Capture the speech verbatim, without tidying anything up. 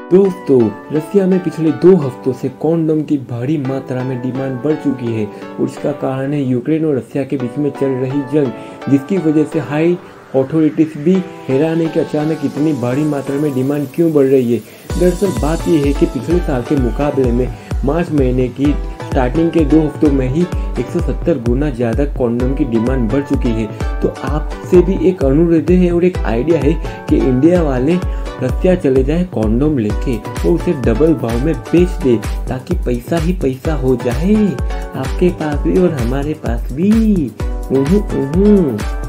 दोस्तों, रसिया में पिछले दो हफ्तों से कॉन्डोम की भारी मात्रा में डिमांड बढ़ चुकी है और इसका कारण है यूक्रेन और रसिया के बीच में चल रही जंग, जिसकी वजह से हाई अथॉरिटीज भी हैरान है कि अचानक इतनी भारी मात्रा में डिमांड क्यों बढ़ रही है। दरअसल बात यह है कि पिछले साल के मुकाबले में मार्च महीने की स्टार्टिंग के दो हफ्तों में ही एक सौ सत्तर गुना ज़्यादा कॉन्डोम की डिमांड बढ़ चुकी है। तो आपसे भी एक अनुरोध है और एक आइडिया है कि इंडिया वाले रसिया चले जाए कॉन्डोम लेके और उसे डबल भाव में बेच दे, ताकि पैसा ही पैसा हो जाए आपके पास भी और हमारे पास भी। उहु, उहु।